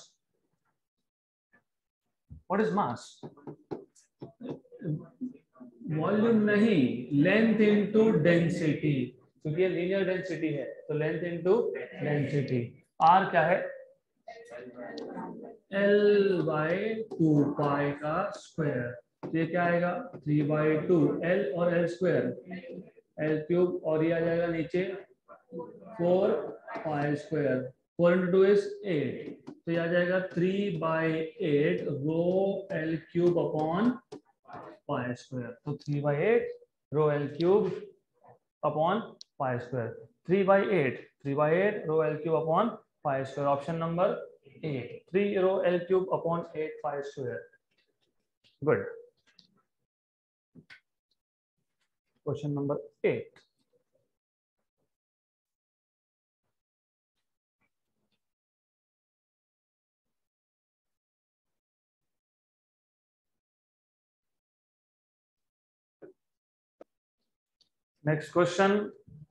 What is mass? Volume नहीं, लेंथ इनटू डेंसिटी, क्योंकि ये लीनियर डेंसिटी है तो लेंथ इनटू डेंसिटी। आर क्या है? L बाय 2 पाई का स्क्वायर, तो ये क्या आएगा 3 बाई 2 L और L स्क्वायर, L क्यूब, और ये आ जाएगा नीचे 4 पाई स्क्वायर, 4 into 2 is 8, तो ये आ जाएगा 3 by 8 rho L cube upon pi square, तो 3 by 8 rho L cube upon pi square, 3 by 8 rho L cube upon pi square. Option number 8, 3 rho L cube upon 8 pi square. Good. Question number 8। Next question.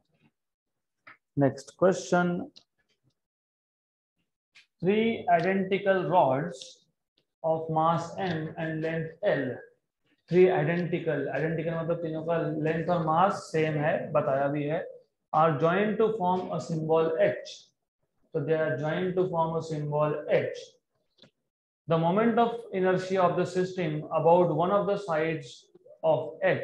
Three identical rods of mass m and length L. Three identical मतलब तीनों का लेंथ और मास सेम है, बताया भी है। Are joined to form a symbol H. So they are joined to form a symbol H. The moment of inertia of the system about one of the sides of H.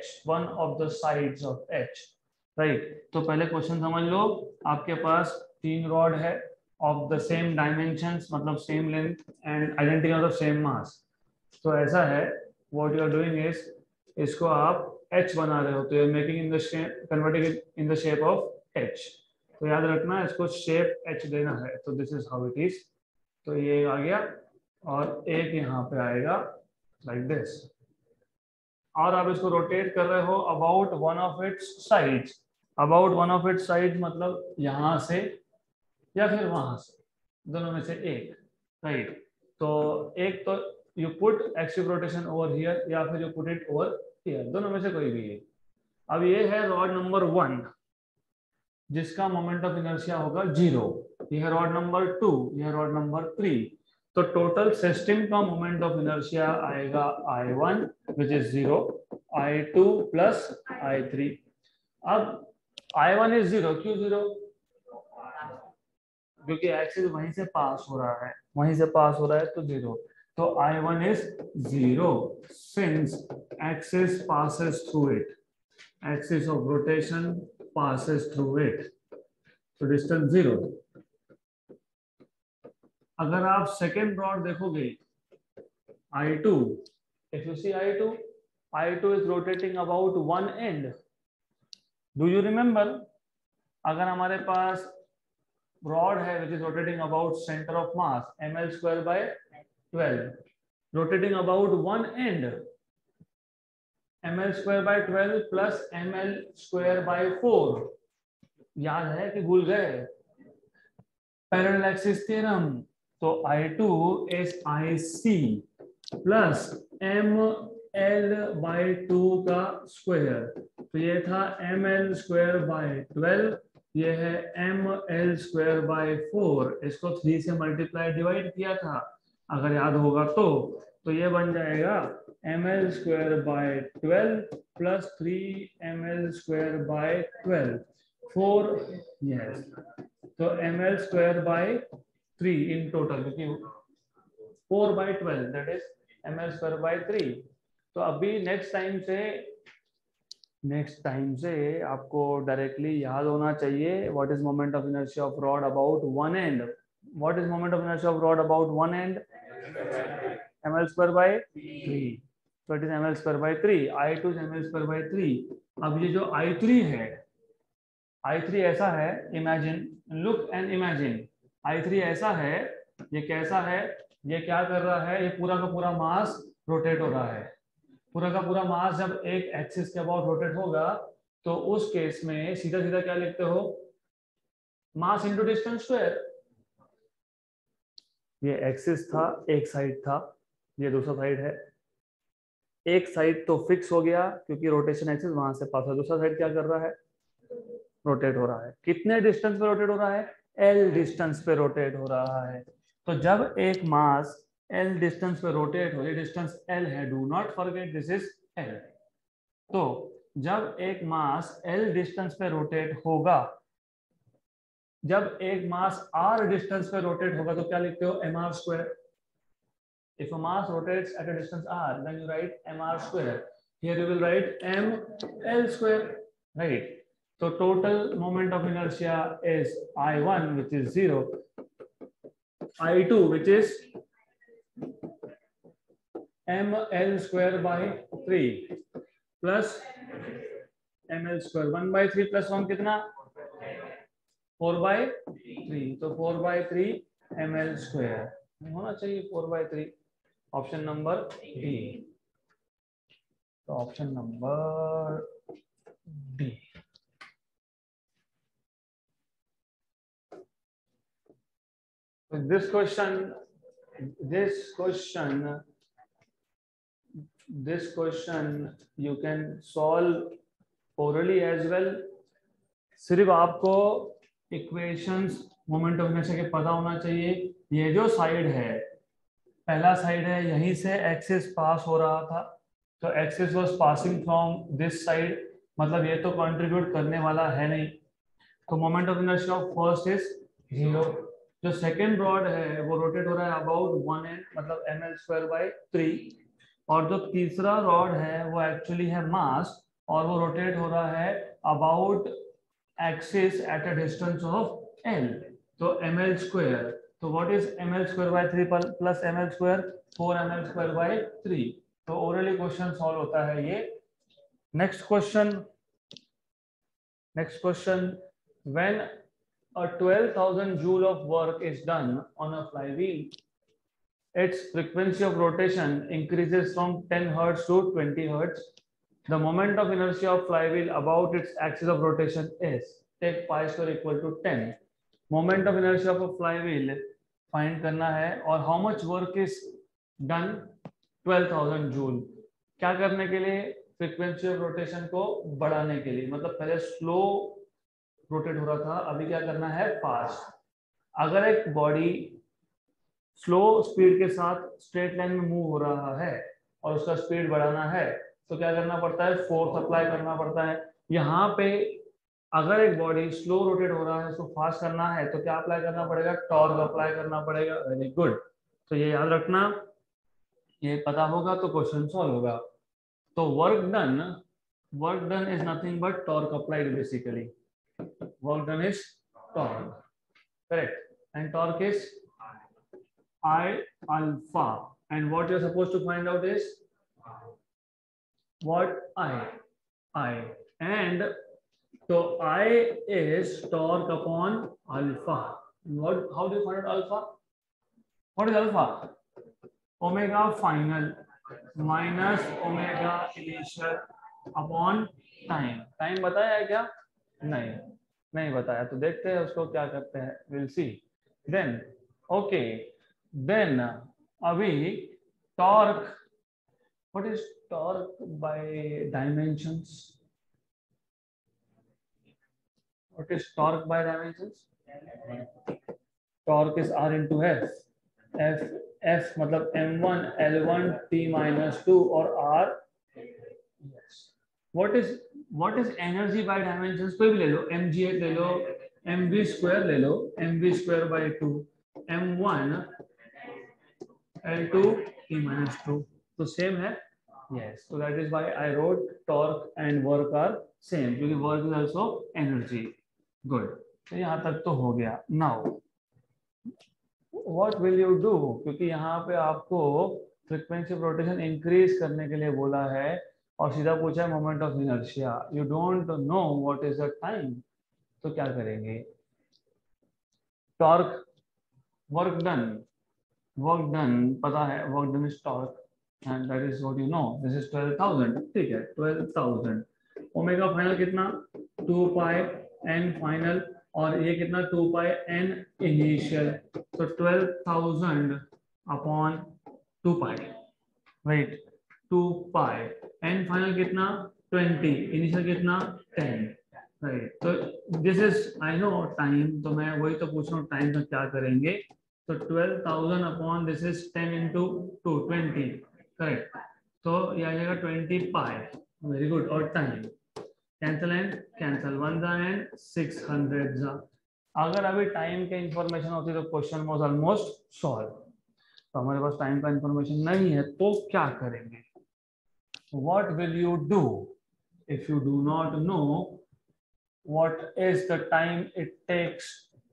Right तो पहले क्वेश्चन समझ लो, आपके पास 3 रॉड है ऑफ द सेम डायमेंशंस, मतलब same length and identical of same mass. तो ऐसा है, what you are doing is, इसको आप H बना रहे हो, तो you are making in the shape, converting it in the shape of H। तो याद रखना इसको शेप H देना है, तो this is how it is. तो ये आ गया और एक यहाँ पे आएगा लाइक दिस, और आप इसको रोटेट कर रहे हो about one of its sides. About one of its side मतलब यहां से या फिर वहां से, दोनों में से एक, राइट। तो एक तो you put axis rotation over here या फिर you put it over here, दोनों में से कोई भी है। अब ये है रॉड नंबर 1 जिसका मोमेंट ऑफ इनर्शिया होगा 0, यह है रॉड नंबर 2, यह है रॉड नंबर 3। तो टोटल सिस्टम का मोमेंट ऑफ इनर्शिया आएगा I1 which is 0, I2 plus I3। अब I1 इज 0, क्यों 0? क्योंकि एक्सिस वहीं से पास हो रहा है, तो 0। तो I1 is 0 since axis passes through it, axis of rotation passes through it, so distance 0। अगर आप सेकेंड रॉड देखोगे I2, if you see I2 is rotating about one end. Do you remember? अगर हमारे पास रॉड है which is rotating about center of mass ml square by 12, rotating about one end ml square by 12 plus ml square by 4, याद है कि भूल गए? Parallel axis theorem. तो I2 is IC plus ml by 2 का स्क्वायर, तो ये था ml square by 12, ये है ml square by 4, इसको 3 से मल्टीप्लाई डिवाइड किया था अगर याद होगा तो ये बन जाएगा ml square by 12 plus 3 ml square by 12, 4, yes, तो ml square by 3 in total, क्योंकि 4 by 12 that is ml square by 3। तो अभी नेक्स्ट टाइम से आपको डायरेक्टली याद होना चाहिए what is moment of inertia of rod about one end. What is moment of inertia of rod about one end? ml square by 3, so it is ml square by 3. I2 is ml square by 3. अब ये जो I3 है, I3 ऐसा है, imagine, look and imagine, I3 ऐसा है, ये कैसा है, ये क्या कर रहा है, ये पूरा का पूरा मास रोटेट हो रहा है. पूरा का पूरा मास जब एक एक्सिस के अबाउट रोटेट होगा तो उस केस में सीधा सीधा क्या लिखते हो, मास इनटू डिस्टेंस स्क्वायर. ये एक्सिस था, एक साइड था, ये दूसरा साइड है. एक साइड तो फिक्स हो गया क्योंकि रोटेशन एक्सिस वहां से पास हो, दूसरा साइड क्या कर रहा है, रोटेट हो रहा है. कितने डिस्टेंस पे रोटेट हो रहा है, एल डिस्टेंस पे रोटेट हो रहा है. तो जब एक मास एल डिस्टेंस पे रोटेट हो, ये डिस्टेंस एल है, do not forget this is L. तो जब एक मास एल डिस्टेंस पे रोटेट होगा, जब एक मास आर डिस्टेंस पे रोटेट होगा तो क्या लिखते हो, M R square. If a mass rotates at a distance r, then you write mr square. Here you will write ml square, right? So total moment of inertia is I1, which is 0, I2, which is ml square by 3 plus ml square. 1 by 3 plus 1 कितना, 4 by 3. तो 4 by 3 ml square होना चाहिए, 4 by 3. Option number D. तो option number D. this question you can solve orally as well. सिर्फ आपको इक्वेशंस मोमेंट ऑफ इनर्शिया के पता होना चाहिए. ये जो साइड है, पहला साइड है, यहीं से एक्सिस पास हो रहा था, तो axis was passing from this side, मतलब ये तो कंट्रीब्यूट करने वाला है नहीं, तो moment of inertia of first is 0. जो सेकंड रॉड है वो रोटेट हो रहा है अबाउट 1n, मतलब ml स्क्वायर बाय 3. और जो तीसरा रॉड है वो एक्चुअली है मास, और वो रोटेट हो रहा है about axis at a distance of l, तो ml स्क्वायर. तो what is ml square by 3 plus ml square, 4ml square by 3. तो ओरली क्वेश्चन सॉल्व होता है ये. Next question, when a 12,000 joule of work is done on a flywheel, its frequency of rotation increases from 10 hertz to 20 hertz. The moment of inertia of flywheel about its axis of rotation is, take pi square equal to 10. Moment of inertia of a flywheel find करना है, और how much work is done, 12,000 joule. क्या करने के लिए, frequency of rotation को बढ़ाने के लिए, मतलब पहले स्लो रोटेट हो रहा था, अभी क्या करना है, फास्ट. अगर एक बॉडी स्लो स्पीड के साथ स्ट्रेट लाइन में मूव हो रहा है और उसका स्पीड बढ़ाना है, तो क्या करना पड़ता है, फोर्स अप्लाई करना पड़ता है. यहाँ पे अगर एक बॉडी स्लो रोटेट हो रहा है, उसको फास्ट करना है, तो क्या अप्लाई करना पड़ेगा, टॉर्क अप्लाई करना पड़ेगा. Very good. तो ये याद रखना, ये पता होगा तो क्वेश्चन सॉल्व होगा. तो work done is nothing but torque applied. Basically work done is torque, correct, and torque is I alpha, and what you're supposed to find out is what, I, and so I is torque upon alpha. How do you find out alpha? What is alpha? Omega final minus omega initial upon time बताया है क्या, नहीं बताया. तो देखते हैं उसको क्या करते हैं, will see. Then okay, then अभी torque, what is torque by dimensions, what is torque by dimensions, torque is r into f मतलब m1 l1 t minus 2 और r. what is energy by dimensions, कोई भी ले लो, mgh ले लो, mv स्क्वायर ले लो, mv square by 2, m1 l2 t minus 2, तो सेम है. yes, so that is why I wrote torque and work are same, क्योंकि work is also energy. good, तो यहाँ तक तो हो गया. now what will you do, क्योंकि यहाँ पे आपको फ्रीक्वेंसी ऑफ रोटेशन इंक्रीज करने के लिए बोला है और सीधा पूछा है moment of inertia, you don't know what is the time, तो क्या करेंगे? टॉर्क, वर्क डन पता है, work done is torque and that is what you know, this is 12,000, ठीक है 12,000। ओमेगा फाइनल कितना? 2 पाई एन फाइनल, और ये कितना? 2 पाई एन इनिशियल, तो 12,000 upon 2 pi, right 2 pi N final कितना? 20, इनिशियल कितना? 10, राइट। तो this is I know time, तो मैं वही तो पूछ रहा हूँ टाइम का क्या करेंगे। तो 12,000 upon this is 10 into 2, 20, correct. तो ये आ जाएगा 20 पाई, वेरी गुड। और टाइम कैंसल एंड कैंसल, 1 जा एंड 600 जा। अगर अभी टाइम के इंफॉर्मेशन होती तो क्वेश्चन वाज ऑलमोस्ट सॉल्व। तो हमारे पास टाइम का इंफॉर्मेशन नहीं है, तो क्या करेंगे? What will you do if you do not know what is the time it takes?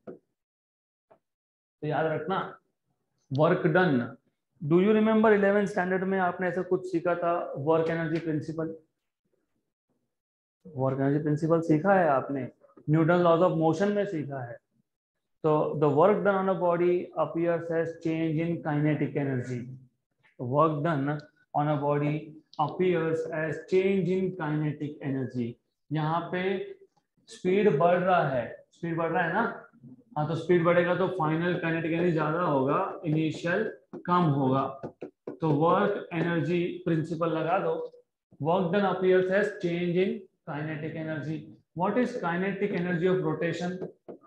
तो याद रखना, work done. Do you remember 11th standard में आपने ऐसा कुछ सीखा था, work energy principle? Work energy principle सीखा है आपने, न्यूटन लॉज ऑफ मोशन में सीखा है। तो the work done on a body appears as change in kinetic energy. Work done on a body appears as change in kinetic energy. यहाँ पे स्पीड बढ़ रहा है, स्पीड बढ़ रहा है ना, हाँ, तो स्पीड बढ़ेगा तो फाइनल काइनेटिक एनर्जी ज्यादा होगा, इनिशियल कम होगा। तो वर्क एनर्जी प्रिंसिपल लगा दो, work done appears as change in kinetic energy. What is kinetic energy of rotation?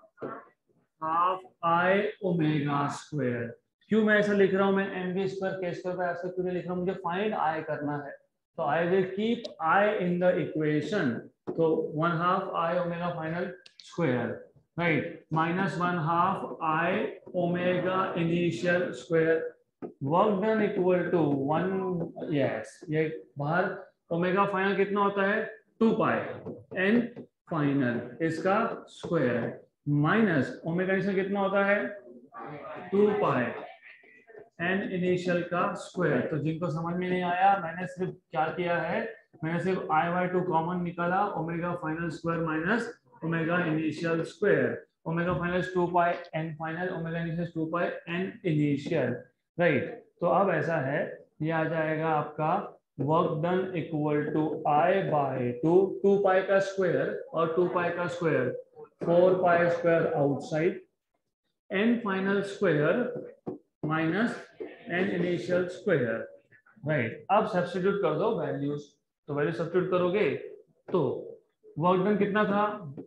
Half I omega square. क्यों मैं ऐसा लिख रहा हूँ? मैं एम वी स्क्वायर के स्क्वायर पर ऐसा क्यों लिख रहा हूँ? मुझे फाइंड आई करना है, तो I will keep I in the equation. तो 1/2 I omega final square, right, minus 1/2 I omega initial square. Work done equal to 1, yes, ये बाहर ओमेगा फाइनल कितना होता है? 2 पाई एन फाइनल इसका स्क्वायर, माइनस ओमेगा इनिशियल कितना होता है? 2 पाई एन इनिशियल का स्क्वायर। तो जिनको समझ में नहीं आया, मैंने सिर्फ क्या किया है, मैंने सिर्फ I/2 कॉमन निकाला, omega final square minus omega initial square. Omega final 2 pi N final, omega initial 2 pi N initial, right. तो अब ऐसा है, ये आ जाएगा आपका work done equal to I/2, 2 pi का स्क्वायर और 2 पाई का square 4 pi square outside, N final square minus N initial square, right. अब सब्स्टिट्यूट कर दो वैल्यूज, तो वैल्यू सब्स्टिट्यूट करोगे तो वर्क डन कितना था?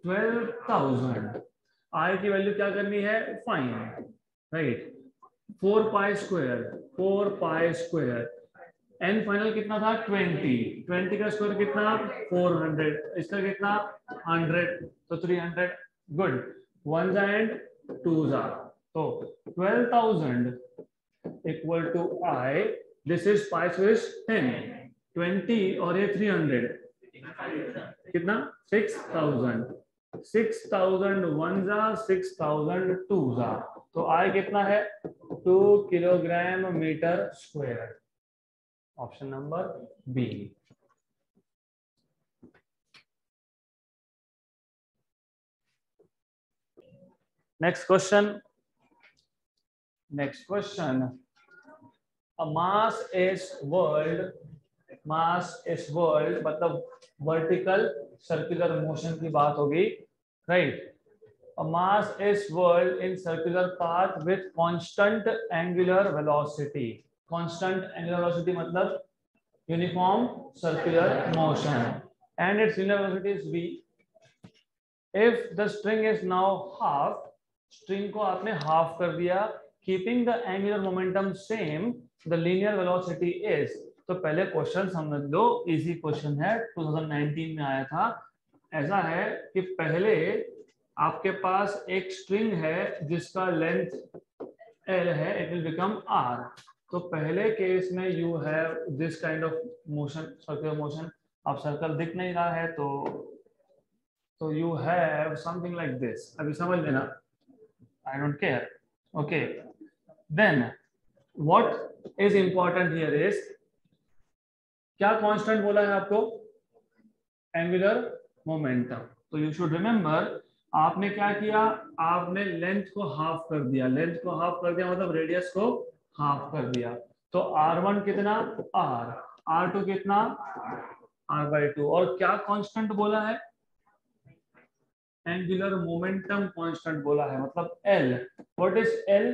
12,000। आई की वैल्यू क्या करनी है? Find, right. 4 pi square, N final कितना था? 20, 20 का स्क्वायर कितना? 400, इसका कितना? 100, तो 300, गुड। 1 जा एंड 2 जा, तो 12,000 equal to I, this is pi square 10, 20 और ये 300, कितना? 6,000, 6,000 1 जा, 6,000 2 जा, तो आई कितना है? 2 kilogram metre square. Option number B. Next question, next question. A mass is world, mass is world मतलब वर्टिकल सर्कुलर मोशन की बात होगी, right. A mass is whirled in circular path with constant angular velocity. Constant angular velocity मतलब uniform circular motion, and its linear velocity is v. If the string is now half, string को आपने half कर दिया, keeping the angular momentum same, the linear velocity is. तो पहले क्वेश्चन समझ लो, इजी क्वेश्चन है, 2019 में आया था। ऐसा है कि पहले आपके पास एक स्ट्रिंग है जिसका लेंथ L है, इट विल बिकम R। तो पहले केस में you have this kind of motion, circular motion. अब सर्कल दिख नहीं रहा है तो you have something like this, अभी समझ लेना, I don't care, okay. Then what is important here is, क्या कांस्टेंट बोला है आपको, एंगुलर मोमेंटम। तो यू शुड रिमेंबर, आपने क्या किया, आपने लेंथ को हाफ कर दिया, लेंथ को हाफ कर दिया मतलब रेडियस को हाफ कर दिया। तो r1 कितना, r, r2 कितना, r/2, और क्या कांस्टेंट बोला है, एंगुलर मोमेंटम कांस्टेंट बोला है, मतलब L। What is L,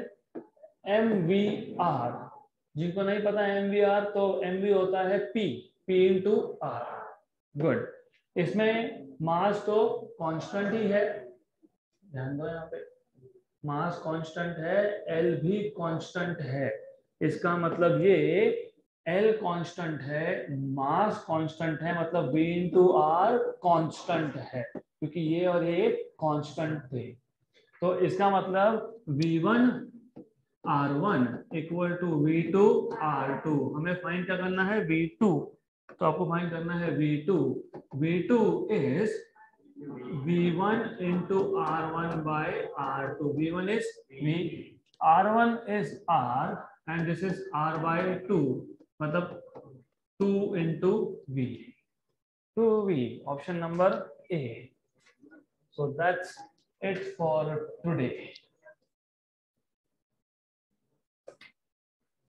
mvr। जिनको नहीं पता mvr, तो mv होता है p इंटू r। गुड। इसमें मास तो कांस्टेंट ही है, ध्यान दो, यहाँ पे मास कांस्टेंट है, L भी कांस्टेंट है। इसका मतलब ये L कांस्टेंट है, मास कांस्टेंट है, मतलब v इंटू आर कांस्टेंट है, क्योंकि ये और ये कांस्टेंट थे। तो इसका मतलब v1 r1 equal to v2 r2। हमें फाइंड क्या करना है, v2। तो आपको फाइंड करना है v2। v2 is v1 into r1 by r2। v1 is v, r1 is r, and this is r by 2, मतलब 2 into v, 2v, option number A। So that's it for today.